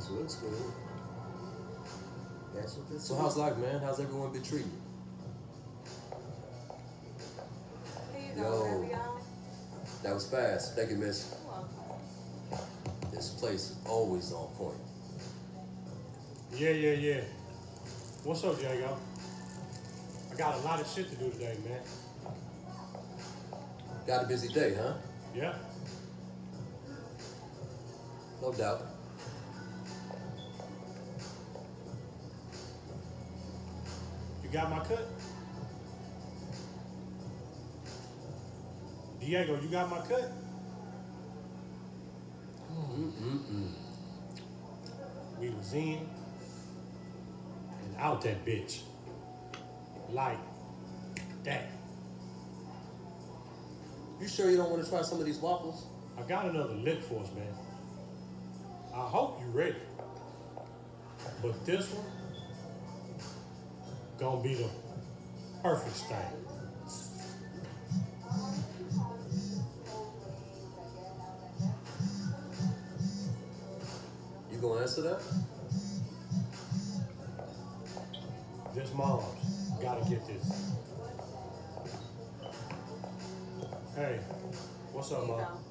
Looks good. That's what this So is. how's life, man? How's everyone been treating you? Here you go, baby, y'all. That was fast. Thank you, miss. You're welcome. This place is always on point. Yeah. What's up, Diego? I got a lot of shit to do today, man. Got a busy day, huh? Yeah. No doubt. You got my cut? Diego, you got my cut? We was in and out that bitch. Like that. You sure you don't want to try some of these waffles? I got another lick for us, man. I hope you ready. But this one gonna be the perfect thing. You gonna answer that? This mom's gotta get this. Hey, what's up, Here you mom? go.